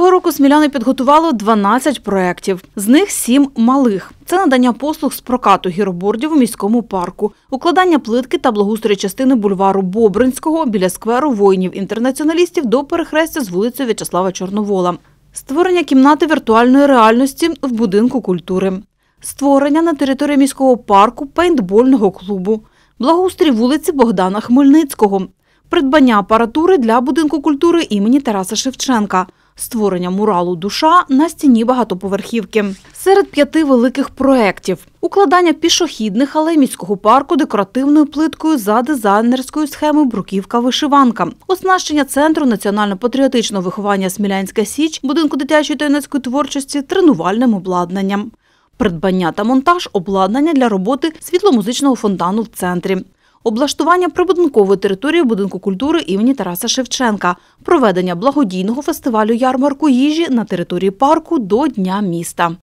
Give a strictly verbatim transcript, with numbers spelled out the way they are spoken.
Цього року сміляни підготували дванадцять проєктів. З них сім малих. Це надання послуг з прокату гіробордів у міському парку, укладання плитки та благоустрій частини бульвару Бобринського біля скверу воїнів-інтернаціоналістів до перехрестя з вулицею В'ячеслава Чорновола, створення кімнати віртуальної реальності в будинку культури, створення на території міського парку пейнтбольного клубу, благоустрій вулиці Богдана Хмельницького, придбання апаратури для будинку культури імені Тараса Шевченка, створення муралу «Душа» на стіні багатоповерхівки. Серед п'яти великих проєктів – укладання пішохідних алей міського парку декоративною плиткою за дизайнерською схемою «Бруківка-вишиванка», оснащення Центру національно-патріотичного виховання «Смілянська Січ», будинку дитячої та юнацької творчості тренувальним обладнанням, придбання та монтаж обладнання для роботи світло-музичного фонтану в центрі, облаштування прибудинкової території будинку культури імені Тараса Шевченка, проведення благодійного фестивалю ярмарку їжі на території парку до Дня міста.